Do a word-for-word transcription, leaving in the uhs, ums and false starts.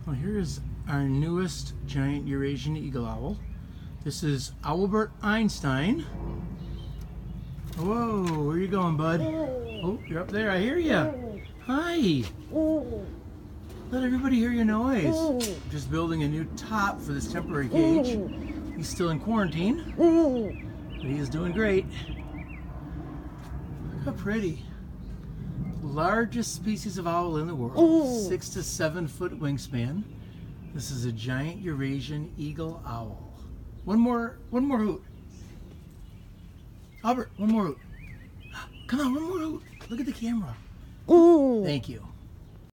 Well, here is our newest giant Eurasian eagle owl. This is Owlbert Einstein. Whoa, where are you going, bud? Oh, you're up there. I hear you. Hi. Let everybody hear your noise. I'm just building a new top for this temporary cage. He's still in quarantine, but he is doing great. Look how pretty. Largest species of owl in the world, six to seven foot wingspan. This is a giant Eurasian eagle owl. One more, one more hoot. Albert, one more hoot. Come on, one more hoot. Look at the camera. Thank you.